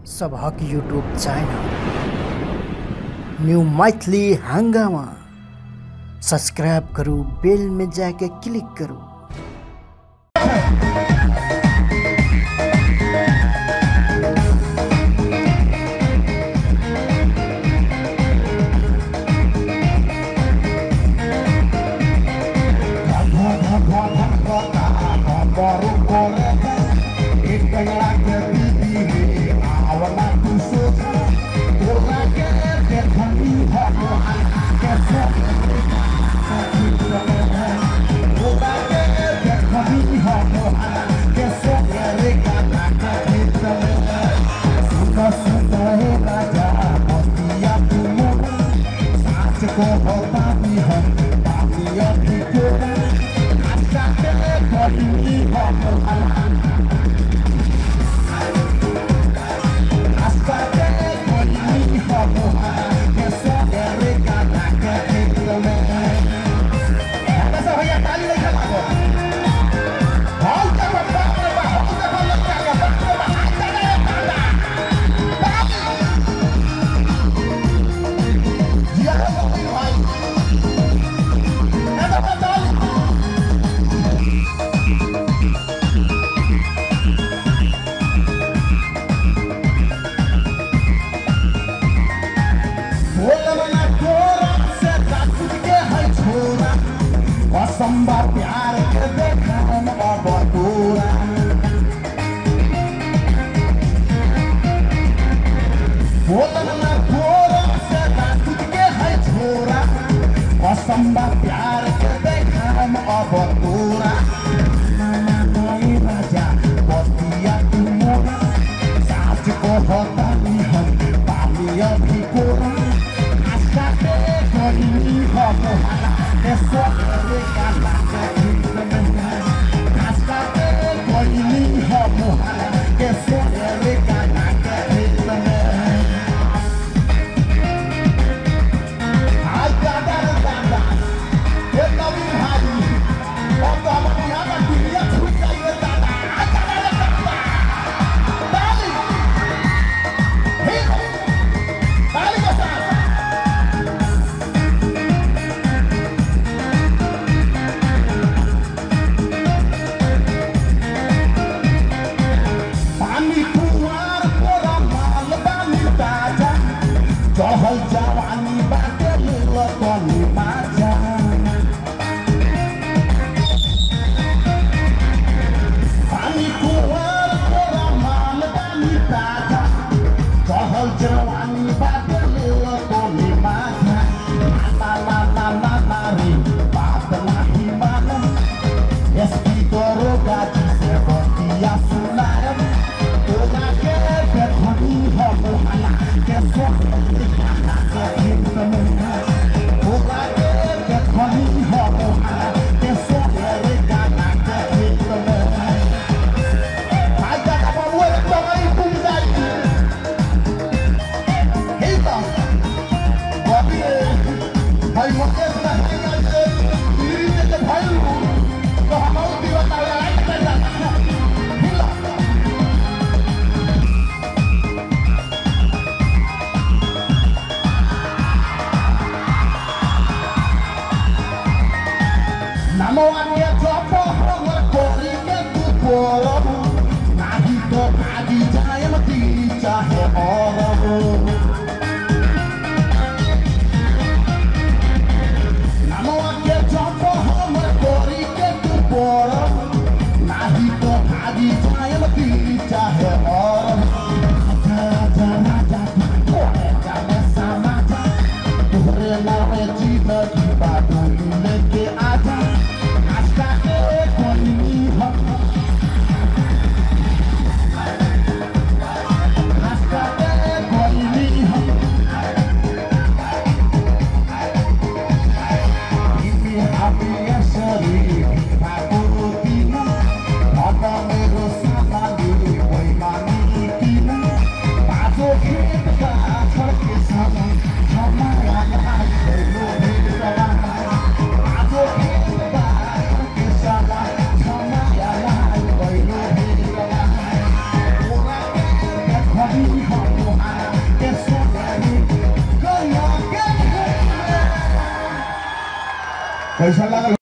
सबहक YouTube channel new Maithili हंगामा subscribe करू, बेल में जाके क्लिक करू। प्यार के देखन अब पूरा बोलन ना थोड़ा से तुझ के है छोरा असंभा प्यार के देखन अब पूरा नहीं राजा बतिया तू मोरा साथ को होता नहीं हम पालिया भी कोरा आशा के कोई हम eso de casa que hasta que voy ni homo que se de casa que ay dada yo no vi ahí o como me llama quería chuta y dada dale dale cosa चहल जवानी बाटे लतनी बाजा पानी कुआर तोरा माल बानी ताजा चहल जवानी बाटे लतनी बाजा ला ला ला ला ला रे बात नहीं मालूम एसपी तोरो गाजी से बतिया सुनायम तोरा के देखनी हम हला के सो कैसा लगा?